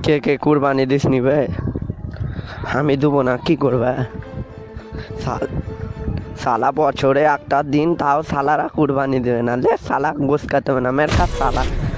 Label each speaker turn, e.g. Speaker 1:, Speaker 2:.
Speaker 1: কে কে কুরবানি দিস নিবে? আমি দেবো না, কি করবে? সালা বছরে একটা দিন তাও সালারা কুরবানি দেবে না, লে সালা গোস খাতে হবে না মেরে খা সালা।